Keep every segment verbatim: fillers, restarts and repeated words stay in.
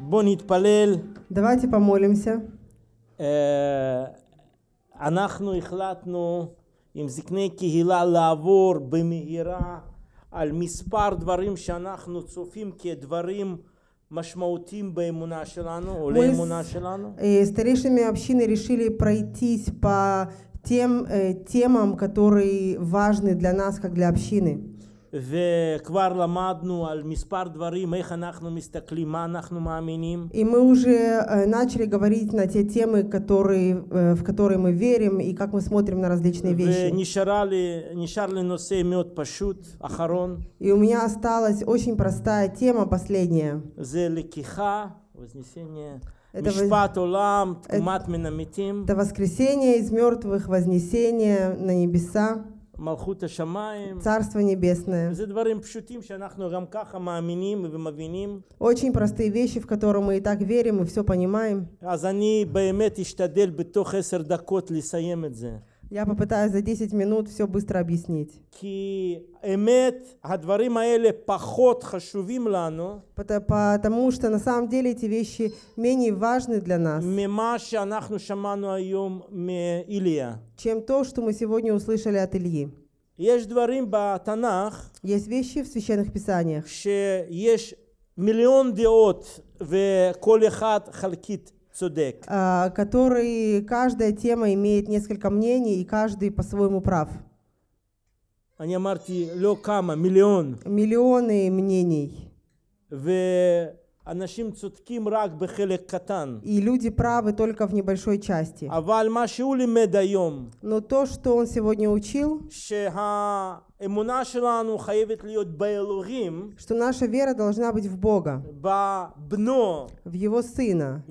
בוא נתפלל. Давайте помолимся. אנחנו החלטנו עם זקני קהילה לעבור במהירה על מספר דברים שאנחנו צופים כדברים משמעותיים באמונה שלנו או לאמונה שלנו. Старейшинами общины решили пройтись по тем темам, которые важны для нас, как для общины. וכבר למדנו על מספר דברים, איך אנחנו מסתכלים, מה אנחנו מאמינים. И мы уже начали говорить на те темы, которые, в которые мы верим, и как мы смотрим на различные вещи. ונשאר לי נושא מאוד פשוט, אחרון. И у меня осталась очень простая тема, последняя. זה לקיחה, вознесение, משפט עולם, תקומת מן המתים. Это воскресение из мертвых, вознесение на небеса. מלכות השמיים. Царство небесное. זה דברים פשוטים שאנחנו גם ככה מאמינים ומבינים. Очень простые вещи, в которые мы и так верим и все понимаем. אז אני באמת אשתדל בתוך עשר דקות לסיים את זה. Я попытаюсь за десять минут все быстро объяснить. כי אמת, הדברים האלה פחות חשובים לנו. Потому что на самом деле эти вещи менее важны для нас, ממה שאנחנו שמענו היום מאיליה. чем то, что мы сегодня услышали от Ильи. יש דברים בתנ"ך. Есть вещи в священных писаниях. שיש מיליון דעות וכל אחד חלקית. Который каждая тема имеет несколько мнений, и каждый по-своему прав. Миллионы мнений. И люди правы только в небольшой части. Но то, что он сегодня учил, что наша вера должна быть в Бога, в Его Сына.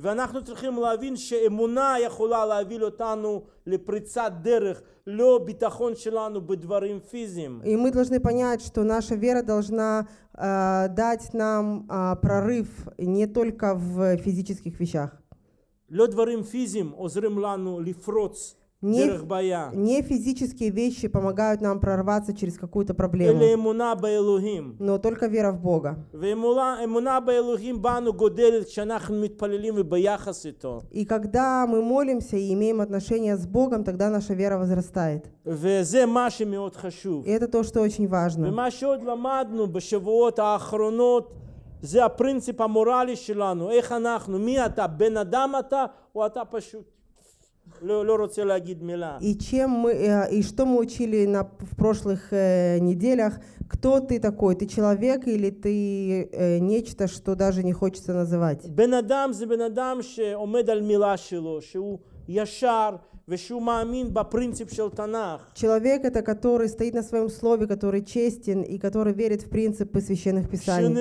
И мы должны понять, что наша вера должна э, дать нам э, прорыв не только в физических вещах. Не, не физические вещи помогают нам прорваться через какую-то проблему, но только вера в Бога. И когда мы молимся и имеем отношения с Богом, тогда наша вера возрастает. И это то, что очень важно. זה הפרינציפ המורלי שלנו, איך אנחנו, מי אתה, בן אדם אתה או אתה פשוט? לא, לא רוצה להגיד מילה. И чем мы, и что мы учили на, в прошлых э, неделях, кто ты такой, ты человек или ты э, нечто, что даже не хочется называть? בן אדם זה בן אדם שעומד על מילה שלו, שהוא ישר, Человек — это который стоит на своем слове, который честен и который верит в принципы священных писаний,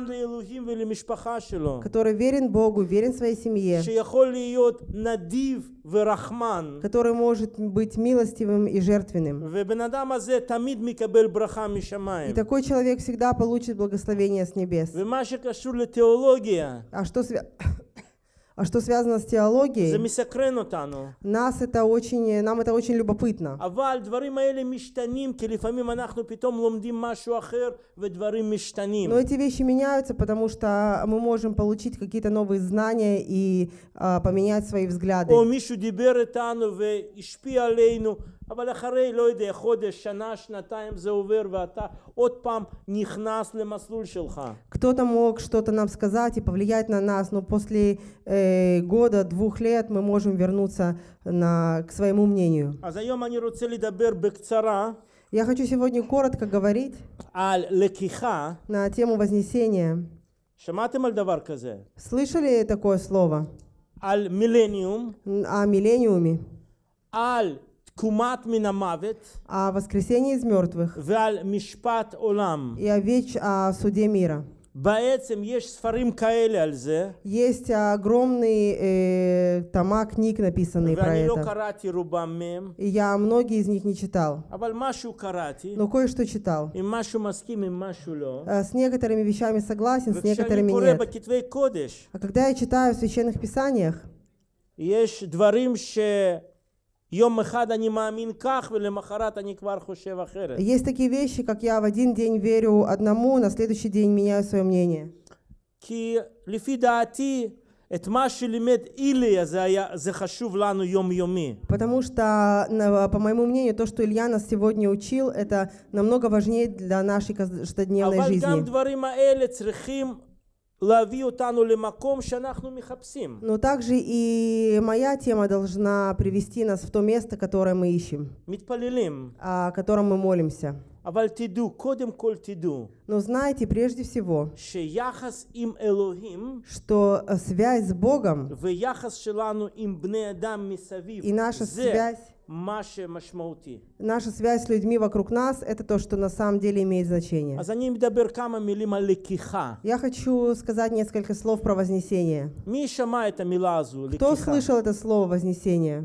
который верен Богу, верен своей семье, который может быть милостивым и жертвенным. И такой человек всегда получит благословение с небес. А что связано? А что связано с теологией, нас это очень, нам это очень любопытно. Но эти вещи меняются, потому что мы можем получить какие-то новые знания и а, поменять свои взгляды. אבל אחרי, לא יודע, חודש, שנה, שנתיים זה עובר ואתה עוד פעם נכנס למסלול שלך. Кто-то мог что-то нам сказать и повлиять на нас, но после э, года, двух лет мы можем вернуться на, к своему мнению. אז היום אני רוצה לדבר בקצרה. Я хочу сегодня коротко говорить על לקיחה. На тему вознесения. שמעתם על דבר כזה? Слышали такое слово? על миллениум. О миллениуме. על תקומת מן המוות, о воскресении из мертвых, ועל משפט עולם. И о, веч... о суде мира. בעצם יש ספרים כאלה על זה. Есть огромные э, тома книг, написанные про ואני это. לא קראתי רובם מהם. И я многие из них не читал. אבל משהו קראתי. Но кое-что читал. עם משהו מסכים, עם משהו לא. С некоторыми вещами согласен, с некоторыми וכשאני קורא нет. בכתבי קודש, А когда я читаю в священных писаниях, יש דברים ש... יום אחד אני מאמין כך ולמחרת אני כבר חושב אחרת. Есть такие вещи, как я в один день верю одному, на следующий день меняю свое мнение. כי לפי דעתי, את מה שלימד איליה זה היה, זה חשוב לנו יום-יומי. Потому что, по моему мнению, то, что Илья нас сегодня учил, это намного важнее для нашей каждодневной אבל жизни. גם דברים האלה צריכים להביא אותנו למקום שאנחנו מחפשים. Но также и моя тема должна привести нас в то место, которое мы ищем, מתפללים. о котором мы молимся. אבל תדעו, קודם כל תדעו, Но знайте прежде всего, שיחס עם אלוהים что связь с Богом ויחס שלנו עם בני אדם מסביב, и наша זה связь, מה שמשמעותי. наша связь с людьми вокруг нас, это то, что на самом деле имеет значение. אז אני מדבר כמה מילים על לקיחה. Я хочу сказать несколько слов про вознесение. מי שמע את המילה הזו, Кто לקיחה? слышал это слово вознесение?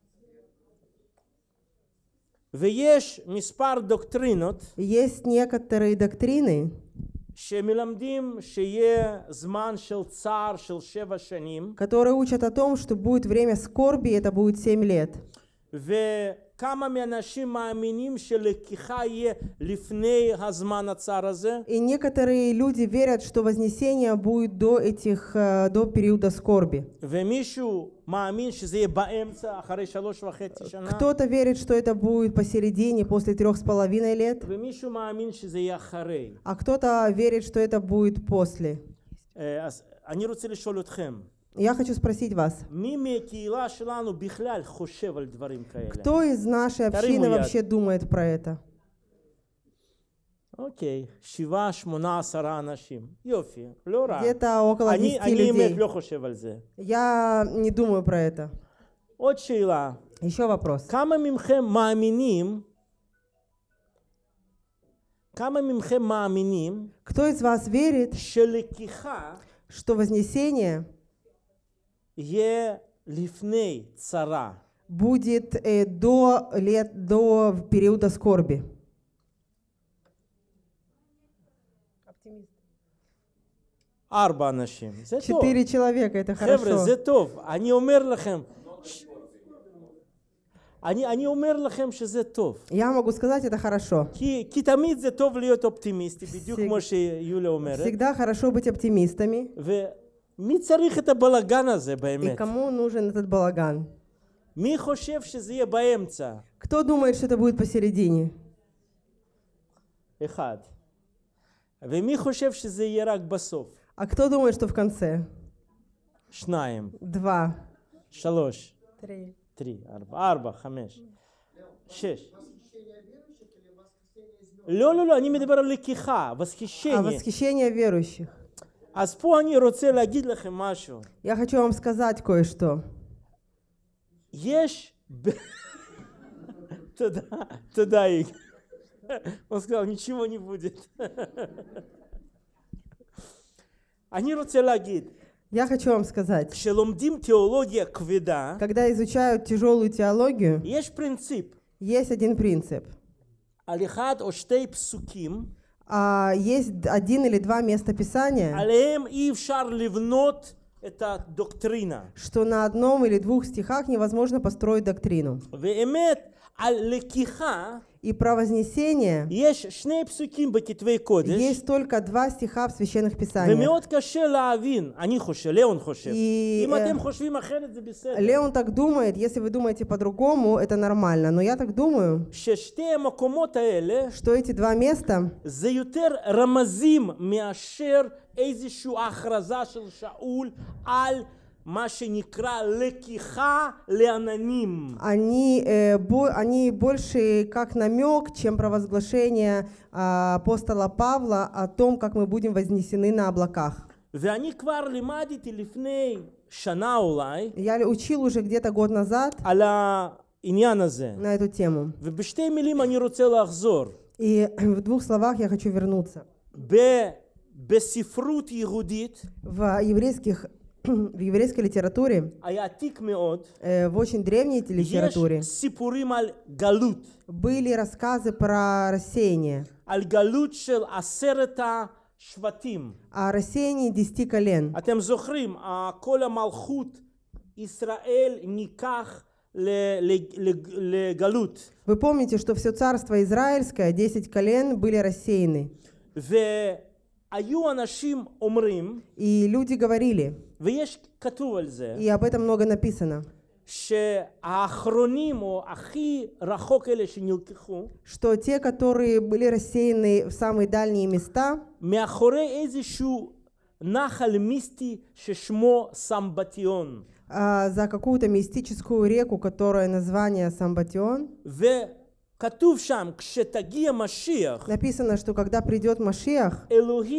ויש מספר דוקטרינות Есть некоторые доктрины, שמלמדים שיהיה זמן של צער של שבע שנים, которые учат о том, что будет время скорби, это будет семь лет. וכמה מהאנשים מאמינים שלקיחה יהיה לפני הזמן הצער הזה. И некоторые люди верят, что вознесение будет до этих, до периода скорби. ומישהו מאמין שזה יהיה באמצע, אחרי שלוש וחצי שנה. Кто-то верит, что это будет посередине, после трех с половиной лет. ומישהו מאמין שזה יהיה אחרי. А кто-то верит, что это будет после. אז אני רוצה לשאול אתכם. Я хочу спросить вас, מי מהקהילה שלנו בכלל חושב על דברים כאלה? кто из нашей общины вообще думает про это? אוקיי, שבעה, שמונה, עשרה אנשים. יופי, לא רע. Где-то около אני, десяти אני באמת людей. לא חושב על זה. Я не думаю про это. עוד שאלה. Еще вопрос. כמה מכם מאמינים, כמה מכם מאמינים, Кто из вас верит, שלקיחה что вознесение יהיה לפני צרה? будет э, до лет, до периода скорби? ארבע אנשים. זה טוב. Четыре человека, это חבר'ה, хорошо. זה טוב. אני אומר לכם, אני, אני אומר לכם שזה טוב. Я могу сказать, это хорошо. כי, כי תמיד זה טוב להיות אופטימיסטי, בדיוק כמו שיוליה אומרת. Всегда хорошо быть оптимистами. ומי צריך את הבלגן הזה И באמת? кому нужен этот балаган? מי חושב שזה יהיה באמצע? Кто думает, что это будет посередине? אחד. ומי חושב שזה יהיה רק בסוף? А кто думает, что в конце? שניים. Два. שלוש. Три. три, ארבע, ארבע, חמש, שש. לא, לא, לא, אני מדבר על לקיחה, А восхищение. восхищение верующих. אז פה אני רוצה להגיד לכם משהו. Я хочу вам сказать кое-что. יש... תודה, תודה, איג. Он сказал, ничего не будет. אני רוצה להגיד, Я хочу вам сказать, כשלומדים תיאולוגיה כבדה, когда изучают תיאולוגию теологию, יש פרינציפ. есть один принцип. על אחד או שתי פסוקים, А есть один или два местописания, עליהם אי אפשר לבנות את הדוקטרינה. что на одном или двух стихах невозможно построить доктрину. ואמת, על לקיחה, И про вознесение יש שני פסוקים בכתבי קודש, есть только два стиха в священных писаниях. ומאוד קשה להבין, אני חושב, ליאון חושב. И, אם э, אתם חושבים אחרת זה בסדר. Леон так думает, если вы думаете по-другому, это нормально. Но я так думаю, ששתי המקומות האלה, что эти два места זה יותר רמזים מאשר איזושהי הכרזה של שאול על מה שנקרא לקיחה לעננים. Они, э, бо, они больше как намек, чем провозглашение э, апостола Павла о том, как мы будем вознесены на облаках. ואני כבר לימדתי לפני שנה אולי, Я учил уже где-то год назад על העניין הזה. на эту тему. ובשתי מילים אני רוצה לחזור. И в двух словах я хочу вернуться. ב- בספרות יהודית, В еврейских в еврейской литературе, היה עתיק מאוד, э, в очень древней литературе, יש סיפורים על גלות. были рассказы про рассеяние, על גלות של עשרת השבטים. о рассеянии десяти колен. אתם זוכרים, ה- כל המלכות ישראל ניקח ל- ל- ל- לגלות. Вы помните, что все царство израильское, десять колен, были рассеяны. ו- И люди говорили, и об этом много написано, что те, которые были рассеяны в самые дальние места, а, за какую-то мистическую реку, которая название Самбатион, написано, что когда придет Машиах,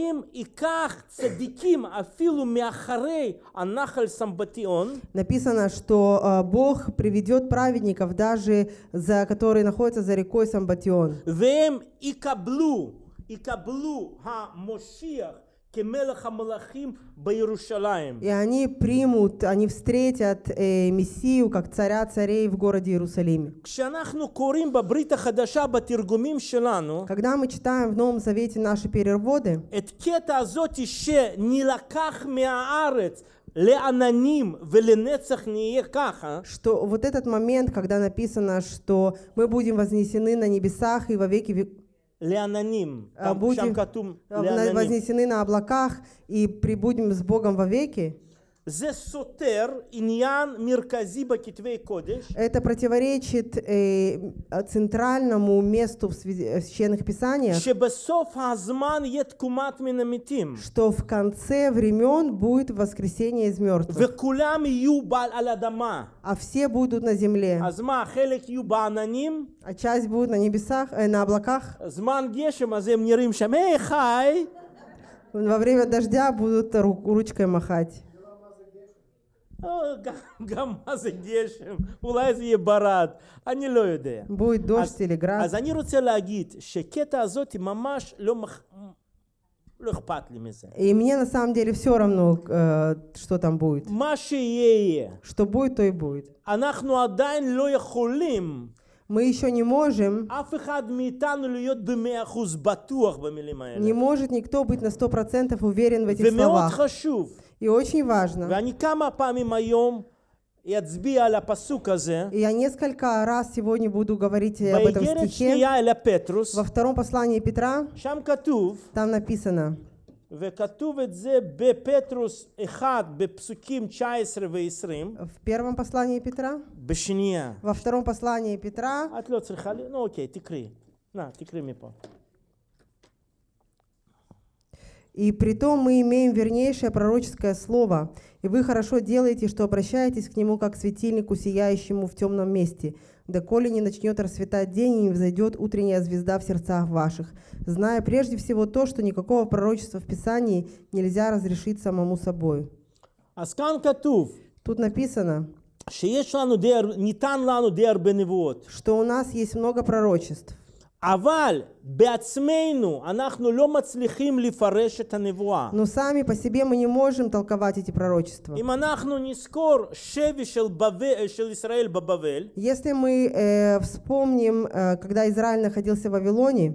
написано, что uh, Бог приведет праведников, даже за которые находятся за рекой Самбатион. И они примут, они встретят э, Мессию как царя царей в городе Иерусалиме. Когда мы читаем в Новом Завете наши переводы, что вот этот момент, когда написано, что мы будем вознесены на небесах и во веки веков, будем вознесены на облаках и прибудем с Богом вовеки. Это противоречит э, центральному месту в священных писаниях, что в конце времен будет воскресение из мертвых, а все будут на земле, а часть будет на небесах, э, на облаках. Во время дождя будут ручкой махать. Будет дождь или град. И мне на самом деле все равно, э, что там будет. Что будет, то и будет. Мы еще не можем, не может никто быть на сто процентов уверен в этих словах. И очень важно, и я несколько раз сегодня буду говорить об этом стихе. Во втором послании Петра, там написано, в первом послании Петра, во втором послании Петра, и притом мы имеем вернейшее пророческое слово, и вы хорошо делаете, что обращаетесь к нему как к светильнику, сияющему в темном месте, доколе не начнет расцветать день и не взойдет утренняя звезда в сердцах ваших, зная прежде всего то, что никакого пророчества в Писании нельзя разрешить самому собой. Тут написано, что у нас есть много пророчеств. Но сами по себе мы не можем толковать эти пророчества. Если мы э, вспомним, э, когда Израиль находился в Вавилоне,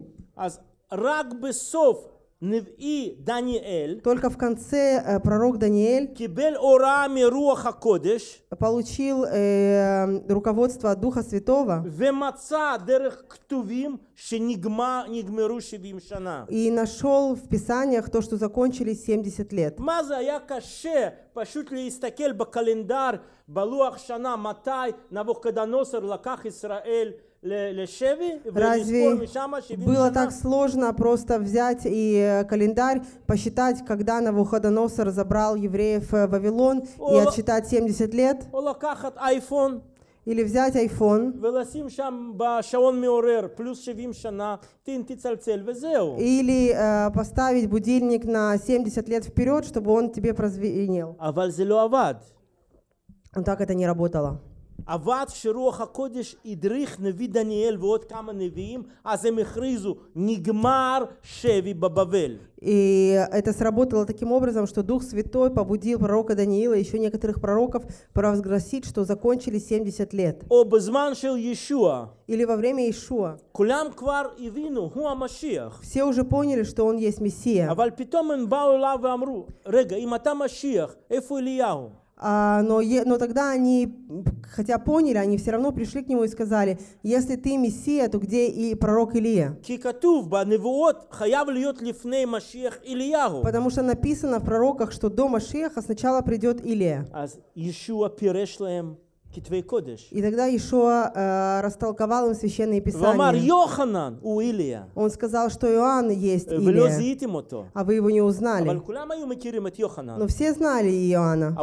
только в конце э, пророк Даниэль получил э, руководство от Духа Святого и нашел в Писаниях то, что закончились семьдесят лет. Разве было так сложно просто взять и календарь, посчитать, когда Навуходоносор забрал евреев в Вавилон, и отсчитать семьдесят лет? Или взять iPhone или э, поставить будильник на семьдесят лет вперед, чтобы он тебе прозвенел. Но так это не работало. אבל כשרוח הקודש הדריך נביא דניאל ועוד כמה נביאים, אז הם הכריזו, נגמר שבי בבבל. И это сработало таким образом, что Дух Святой побудил пророка Даниила и еще некоторых пророков провозгласить, что закончились семьдесят лет. או בזמן של ישוע. Или во время Иешуа. כולם כבר הבינו, הוא המשיח. Все уже поняли, что он есть Мессия. אבל פתאום הם באו אליו ואמרו, רגע, אם אתה משיח, איפה אליהו? А, но, е, но тогда они, хотя поняли, они все равно пришли к нему и сказали: если ты Мессия, то где и пророк Илия? Потому что написано в пророках, что до Машиаха сначала придет Илия. И тогда Иешуа э, растолковал им священные писания. Он сказал, что Иоанн есть Илия, а вы его не узнали. Но все знали Иоанна.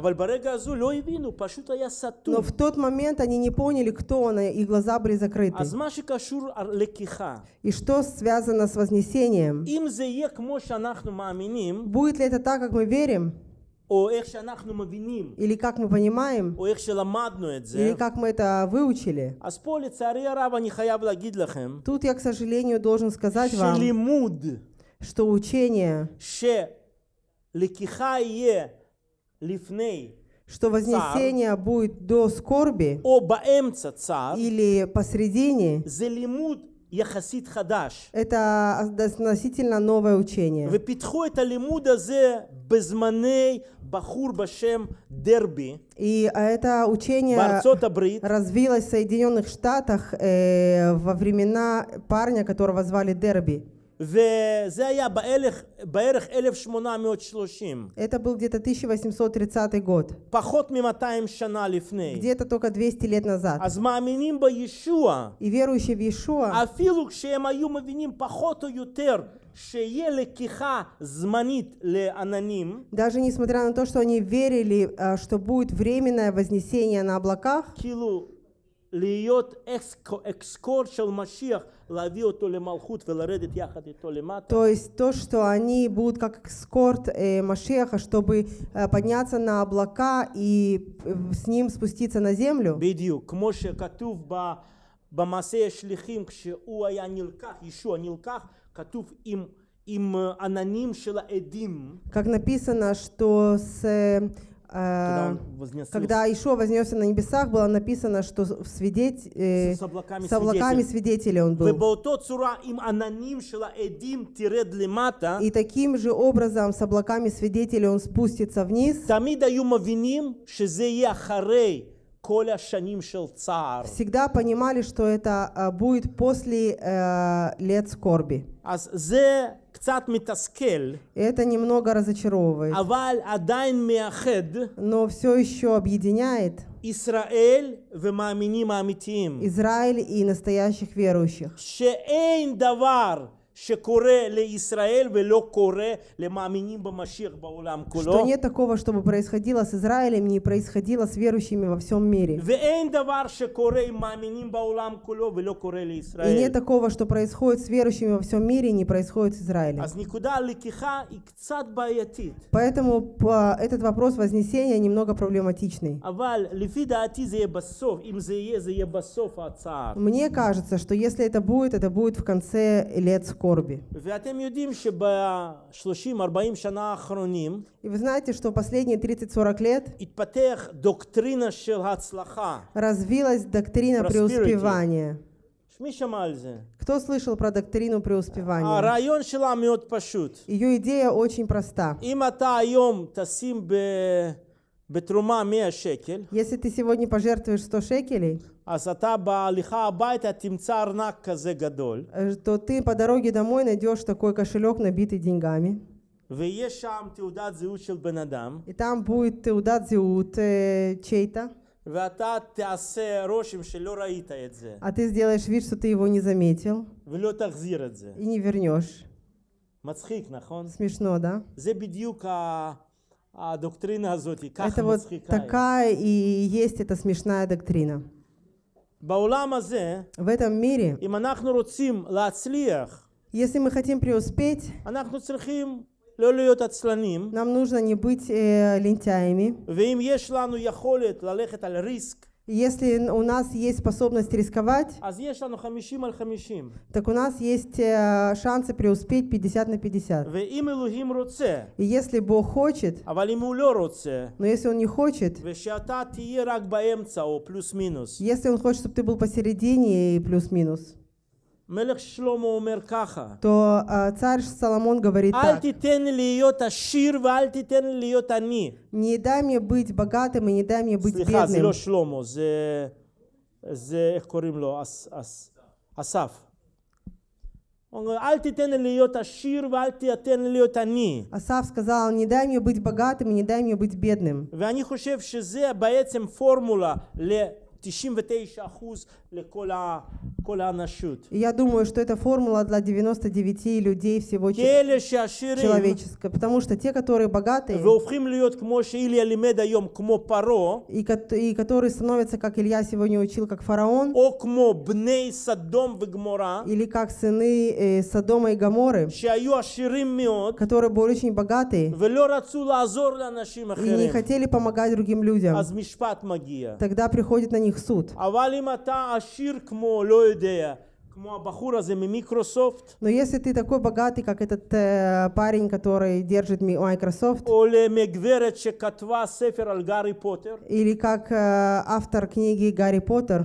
Но в тот момент они не поняли, кто он, и глаза были закрыты. И что связано с вознесением? Будет ли это так, как мы верим? Или как мы понимаем, или как мы это выучили. Тут я, к сожалению, должен сказать вам, что учение, что вознесение будет до скорби или посредине, это относительно новое учение. И это учение развилось в Соединенных Штатах э, во времена парня, которого звали Дерби. Это был где-то тысяча восемьсот тридцатый год. Где-то только двести лет назад. И верующие в Иешуа, даже несмотря на то, что они верили, что будет временное вознесение на облаках, то есть то, что они будут как эскорт э, Машиаха, чтобы э, подняться на облака и э, с ним спуститься на землю. Как написано, что с Uh, когда Иешуа вознесся на небесах, было написано, что в свидеть, э, с облаками, с облаками свидетелей он был. И таким же образом с облаками свидетелей он спустится вниз. Всегда понимали, что это uh, будет после uh, лет скорби. Это немного разочаровывает, но все еще объединяет Израиль и настоящих верующих. Что нет такого, чтобы происходило с Израилем, не происходило с верующими во всем мире. И нет такого, что происходит с верующими во всем мире, не происходит с Израилем. Поэтому этот вопрос вознесения немного проблематичный. Мне кажется, что если это будет, это будет в конце лет скорби. И вы знаете, что последние тридцать-сорок лет развилась доктрина преуспевания. Кто слышал про доктрину преуспевания? Ее идея очень проста. Если ты сегодня пожертвуешь сто шекелей, то ты по дороге домой найдешь такой кошелек, набитый деньгами. И там будет теудат зеут чей-то. А ты сделаешь вид, что ты его не заметил. И не вернешь. Смешно, да? Это вот такая и есть эта смешная доктрина. В этом мире, если мы хотим преуспеть, нам нужно не быть э, лентяями. Если у нас есть способность рисковать, так у нас есть э, шансы преуспеть пятьдесят на пятьдесят. И если Бог хочет, но если Он не хочет, если Он хочет, чтобы ты был посередине и плюс-минус, מלך שלמה אומר ככה, то а, царь Соломон говорит אל так: תיתן לי להיות עשיר ואל תיתן לי להיות עני. не дай мне быть богатым и не дай мне быть סליחה, זה бедным. לא שלמה, זה, זה איך קוראים לו? אס, אס, אסף. הוא אומר, אל תיתן לי להיות עשיר ואל תיתן לי להיות עני. Асав сказал: не дай мне быть богатым и не дай мне быть бедным. ואני חושב שזה בעצם פורמולה ל-תשעים ותשעה אחוז לכל ה- כל האנושות. И я думаю, что это формула для девяноста девяти людей всего че- כאלה שעשירים человеческого, потому что те, которые богатые והופכים להיות כמו שאיליה לימד היום, כמו פרעה, и, ко- и которые становятся, как Илья сегодня учил, как фараон, או כמו בני סדום וגמורה, или как сыны э, Содома и Гоморры, שהיו עשירים מאוד, которые были очень богатые ולא רצו לעזור לאנשים и не אחרים. хотели помогать другим людям. אז משפט מגיע. Тогда приходит на них суд. אבל אם אתה עשיר כמו, לא יודע, כמו הבחור הזה ממיקרוסופט, Но если ты такой богатый, как этот э, парень, который держит ми- Microsoft, או למגברת שכתבה ספר על גארי פוטר, или как э, автор книги Гарри Поттер,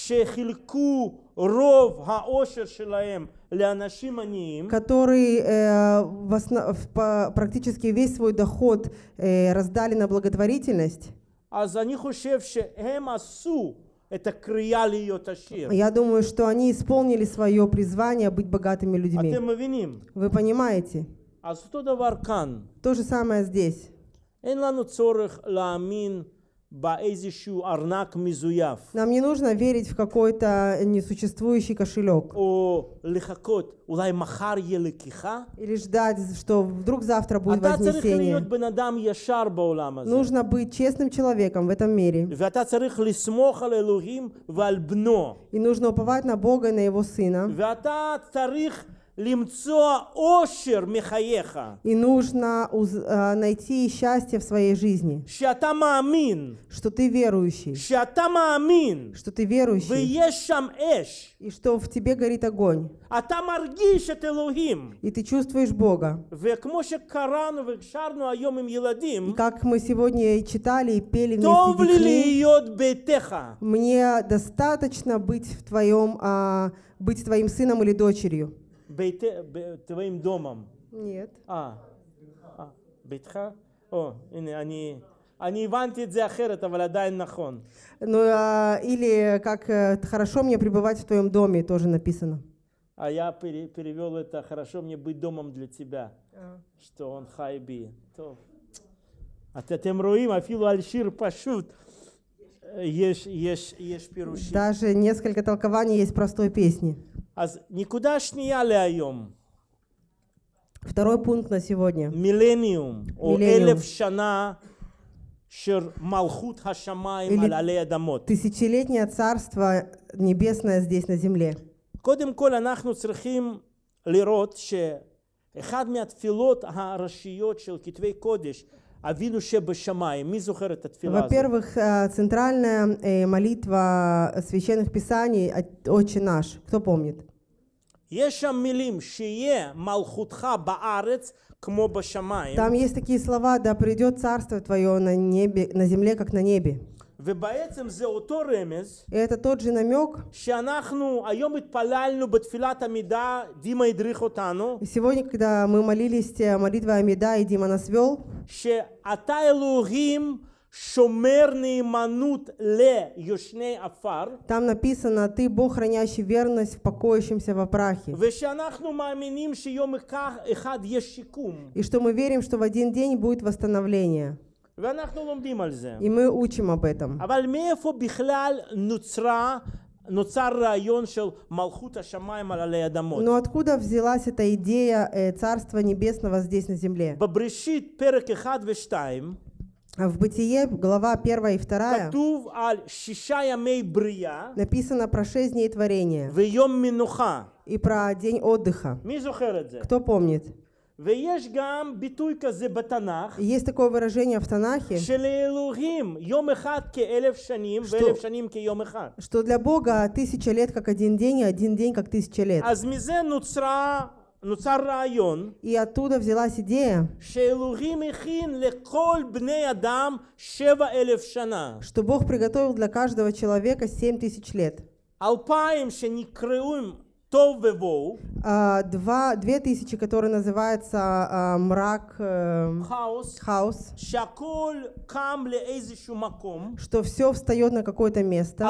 שחילקו רוב העושר שלהם לאנשים עניים, который э, в осно- в- по- практически весь свой доход э, раздали на благотворительность, אז אני חושב שהם עשו את הקריאה להיות עשיר. я думаю, что они исполнили свое призвание быть богатыми людьми. אתם מבינים? Вы понимаете? אז אותו דבר כאן. То же самое здесь. אין לנו צורך להאמין באיזשהו ארנק מזויף, Нам не нужно верить в какой-то несуществующий кошелек או לחכות, אולי מחר יהיה לקיחה. или ждать, что вдруг завтра будет אתה צריך להיות вознесение. בן אדם ישר בעולם הזה. Нужно быть честным человеком в этом мире. ואתה צריך לסמוך על אלוהים ועל בנו. И нужно уповать на Бога и на Его Сына. ואתה צריך למצוא אושר מחייך. И нужно уз- а, найти счастье в своей жизни. שאתה מאמין, Что ты верующий. שאתה מאמין, Что ты верующий. ויש שם אש. И что в тебе горит огонь. אתה מרגיש את אלוהים. И ты чувствуешь Бога. וכמו שקראנו ושרנו היום עם И ילדים, как мы сегодня и читали и пели טוב вместе с לי детьми, להיות ביתך. мне достаточно быть в твоем, а, быть твоим сыном или дочерью. בית, בטבעים דומם. Нет. אה, אה, ביתך? או, הנה, אני, אני הבנתי את זה אחרת, אבל עדיין נכון. Ну, а, или как э, хорошо мне пребывать в твоем доме, тоже написано. А я пере- перевел это «хорошо мне быть домом для тебя», что он חי בי. טוב. את- אתם רואים, אפילו על שיר פשוט יש, יש, יש פירושים. Даже несколько толкований есть простой песни. אז נקודה שנייה להיום, Второй пункт на сегодня. מילניום, או מילניום. אלף שנה של מלכות השמיים или על עלי אדמות. Тысячелетнее царство небесное здесь на земле. קודם כל אנחנו צריכים לראות שאחד מהתפילות הראשיות של כתבי קודש, אבינו שבשמיים, מי זוכר את התפילה הזאת? Во-первых, э, центральная э, молитва священных писаний «От- «Отче наш». Кто помнит? יש שם מילים, שיהיה מלכותך בארץ כמו בשמיים, Там есть такие слова: «Да придет царство твое на небе, на земле, как на небе». ובעצם זה אותו רמז, И это тот же намек. שאנחנו היום התפללנו בתפילת עמידה, דימה הדריך אותנו, И сегодня, когда мы молились э, молитвой Амида, и Дима нас вел, שאתה אלוהים שומר נאמנות ליושני עפר, там написано: «Ты Бог, хранящий верность в покоящемся во прахе». ושאנחנו מאמינים שיום אחד יש שיקום, И что мы верим, что в один день будет восстановление. ואנחנו לומדים על זה. И мы учим об этом. אבל מאיפה בכלל נוצרה, נוצר רעיון של מלכות השמיים על עלי אדמות? Но откуда взялась эта идея э, Царства Небесного здесь на земле? בבראשית פרק אחד ושתיים В Бытие, глава первая и вторая, כתוב על שישה ימי בריאה написано про шесть дней творения ויום מנוחה. и про день отдыха. מי זוכר את זה? Кто помнит? ויש גם ביטוי כזה בתנ"ך, И есть такое выражение в Танахе, שלאלוהים יום אחד כאלף שנים ואלף שנים כיום אחד. что для Бога тысяча лет как один день, и один день как тысяча лет. אז מזה נוצרה, נוצר רעיון И оттуда взялась идея, שאלוהים הכין לכל בני אדם שבע אלף שנה. что Бог приготовил для каждого человека семь тысяч лет. אלפיים שנקראים А, два, две тысячи, которые называются а, мрак, э, хаос, хаос, что все встает на какое-то место.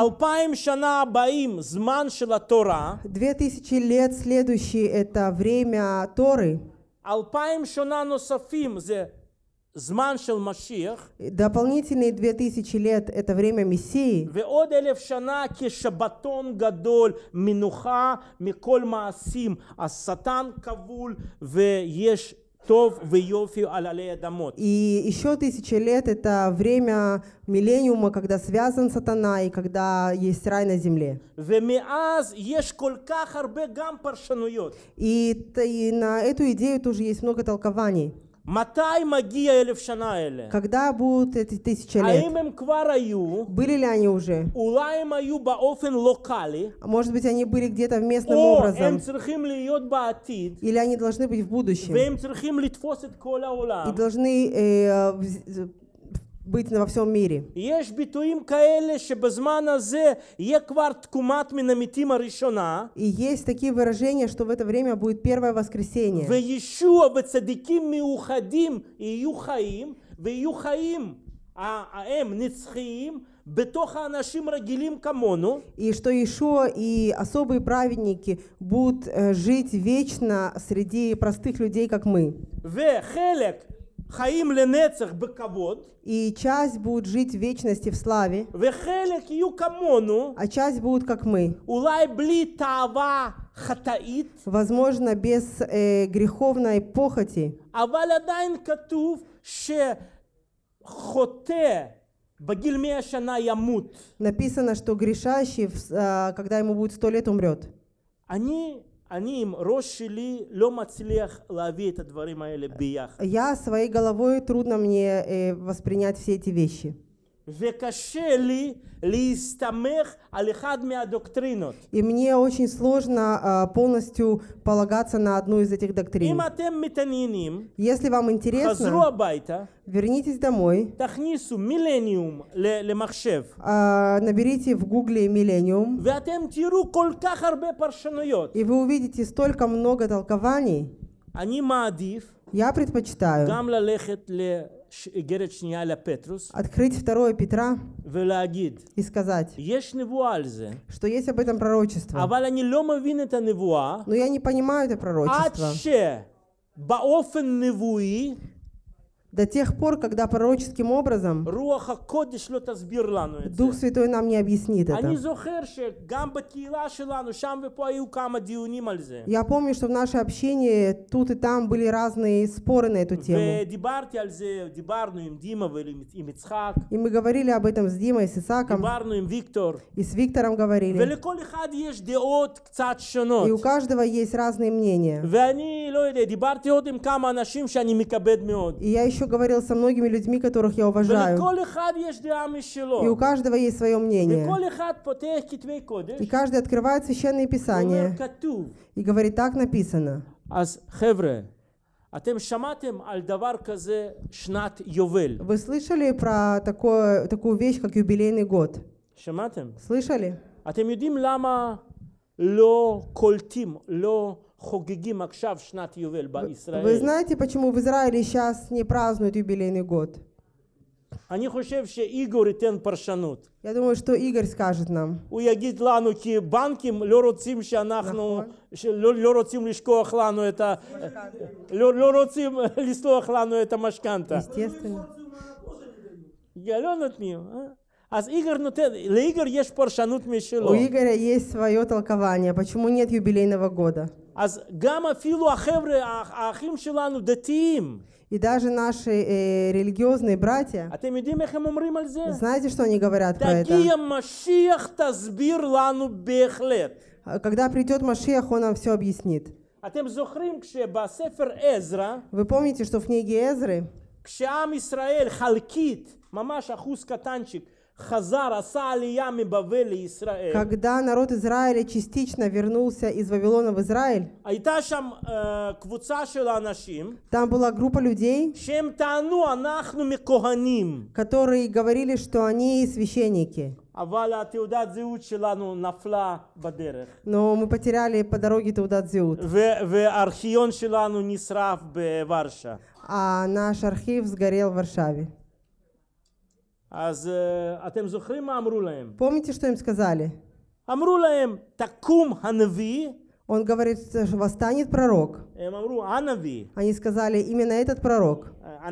Две тысячи лет следующие — это время Торы. Дополнительные две тысячи лет — это время Мессии. И еще тысяча лет — это время миллениума, когда связан сатана и когда есть рай на земле. И, и на эту идею тоже есть много толкований. Когда будут эти тысячи лет? Были ли они уже? Может быть, они были где-то местным образом? Или они должны быть в будущем? И должны э, быть во всем мире. И есть такие выражения, что в это время будет первое воскресение. И что Иешуа и особые праведники будут э, жить вечно среди простых людей, как мы. И часть будет жить в вечности в славе, а часть будут как мы. Возможно, без э, греховной похоти. Написано, что грешащий, когда ему будет сто лет, умрет. Я своей головой трудно мне э, воспринять все эти вещи. И мне очень сложно э, полностью полагаться на одну из этих доктрин. Если вам интересно, вернитесь домой, э, наберите в гугле «Миллениум», и вы увидите столько много толкований. Я предпочитаю открыть второе Петра и сказать, что есть об этом пророчество. Но я не понимаю это пророчество до тех пор, когда пророческим образом Дух Святой нам не объяснит это. Я помню, что в нашей общине тут и там были разные споры на эту тему. И мы говорили об этом с Димой, с Исаком, и с Виктором говорили. И у каждого есть разные мнения. И я еще говорил со многими людьми, которых я уважаю. И у каждого есть свое мнение. И каждый открывает Священное Писание и говорит, так написано. Вы слышали про такое, такую вещь, как юбилейный год? Слышали? Вы знаете, почему в Израиле сейчас не празднуют юбилейный год? Я думаю, что Игорь скажет нам. Естественно. У Игоря есть свое толкование. Почему нет юбилейного года? И даже наши э, религиозные братья, знаете, что они говорят про это? Когда придет Машиах, он нам все объяснит. Вы помните, что в книге Эзры, когда народ Израиля частично вернулся из Вавилона в Израиль, там была группа людей, которые говорили, что они священники. Но мы потеряли по дороге Таудат Зиут. А наш архив сгорел в Варшаве. Помните, что им сказали? Он говорит, что восстанет пророк. Они сказали, именно этот пророк. А,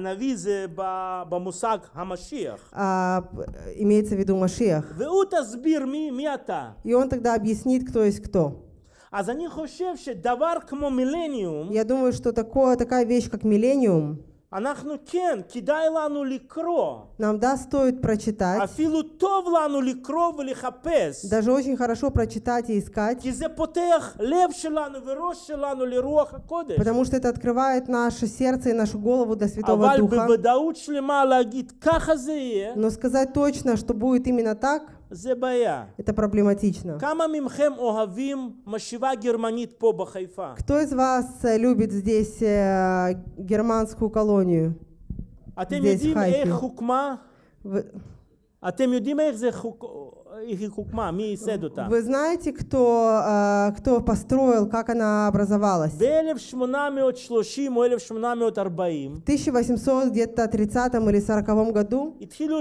имеется в виду Машиах. И он тогда объяснит, кто есть кто. Я думаю, что такое, такая вещь, как миллениум, нам да стоит прочитать, даже очень хорошо прочитать и искать, потому что это открывает наше сердце и нашу голову для Святого Духа. Но сказать точно, что будет именно так, это проблематично. Кто из вас любит здесь э, германскую колонию? Здесь, в Хайфе? Вы... Вы знаете, кто, э, кто построил, как она образовалась? В тысяча восемьсот тридцатом или сороковом году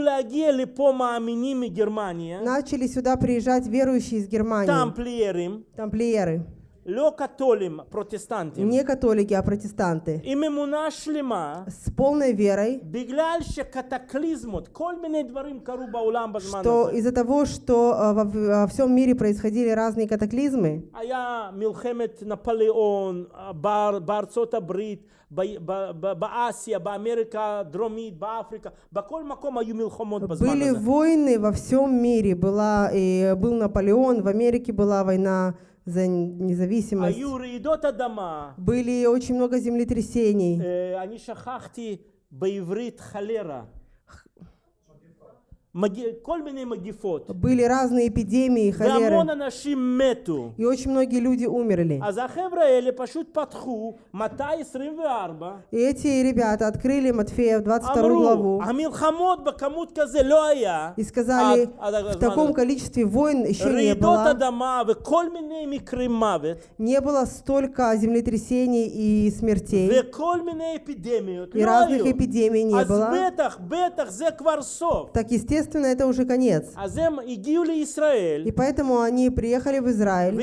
начали сюда приезжать верующие из Германии. Тамплиеры. Тамплиеры. Не католики, а протестанты. С полной верой, что из-за того, что во, во всем мире происходили разные катаклизмы, были войны во всем мире. Была, и был Наполеон, в Америке была война за независимость. Были очень много землетрясений. Были разные эпидемии, холеры. И очень многие люди умерли. И эти ребята открыли Матфея двадцать вторую главу и сказали, в таком количестве войн еще не было. Не было столько землетрясений и смертей. И разных эпидемий не было. Так, естественно, это уже конец. И поэтому они приехали в Израиль.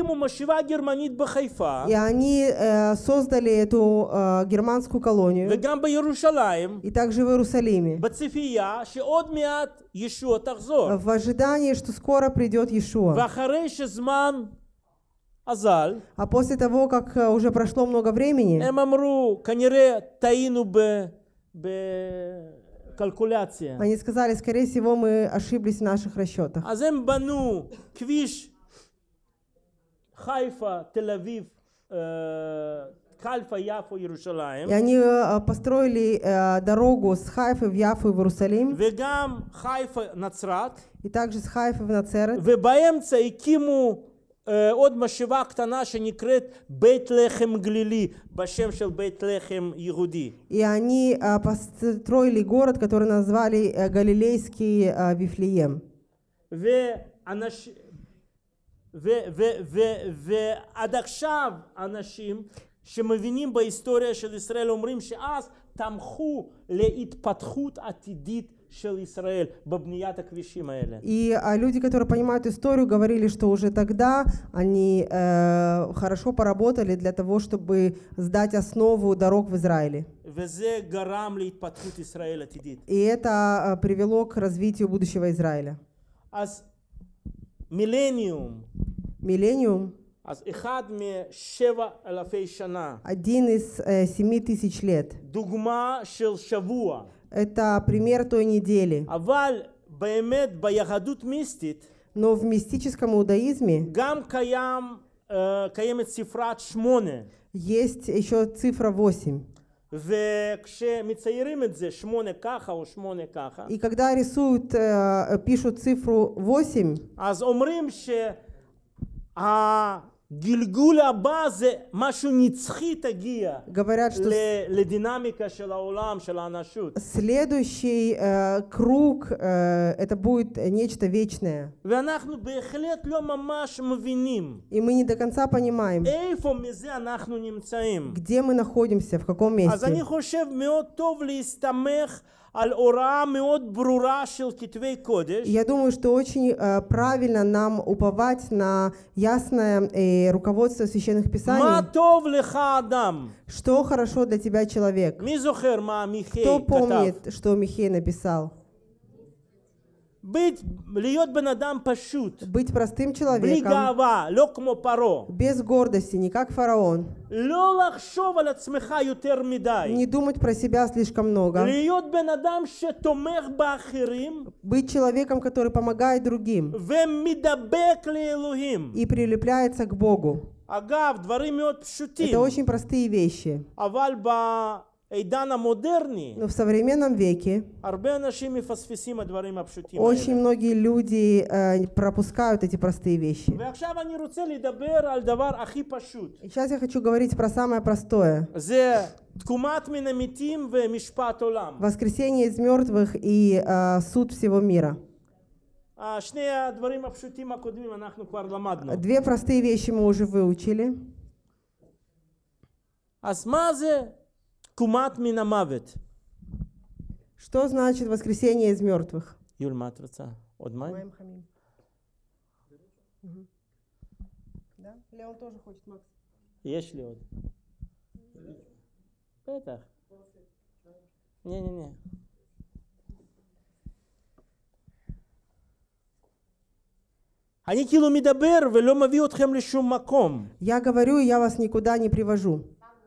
И они э, создали эту э, германскую колонию. И также в Иерусалиме. В ожидании, что скоро придет Иешуа. А после того, как уже прошло много времени, калькуляция. Они сказали, скорее всего, мы ошиблись в наших расчетах. И они построили э, дорогу с Хайфы в Яфу и в Иерусалим. И также с Хайфы в Нацерет. עוד משאבה קטנה שנקראת בית לחם גלילי, בשם של בית לחם יהודי. И они построили город, который назвали Галилейский Вифлеем. ועד עכשיו אנשים שמבינים בהיסטוריה של ישראל אומרים שאז תמכו להתפתחות עתידית И а, люди, которые понимают историю, говорили, что уже тогда они э, хорошо поработали для того, чтобы сдать основу дорог в Израиле. И это э, привело к развитию будущего Израиля. Миллениум. Миллениум. Один из э, семи тысяч лет. Это пример той недели. Но в мистическом иудаизме есть еще цифра восемь. И когда рисуют, пишут цифру восемь, говорят, что следующий э, круг э, это будет нечто вечное. И мы не до конца понимаем, где мы находимся, в каком месте. Я думаю, что очень э, правильно нам уповать на ясное э, руководство священных писаний. Что хорошо для тебя, человек? Кто помнит, что Михей написал? Быть, быть простым человеком, без гордости, не как фараон. Не думать про себя слишком много. Быть человеком, который помогает другим и прилепляется к Богу. Это очень простые вещи. Но в современном веке очень многие люди э, пропускают эти простые вещи. И сейчас я хочу говорить про самое простое. Воскресение из мертвых и э, суд всего мира. Две простые вещи мы уже выучили. Что значит воскресение из мертвых? Юль, матрица. Одмай? Да? Леон тоже хочет, Макс. Есть ли он? Бетах. Не-не-не. Я говорю, я вас никуда не привожу.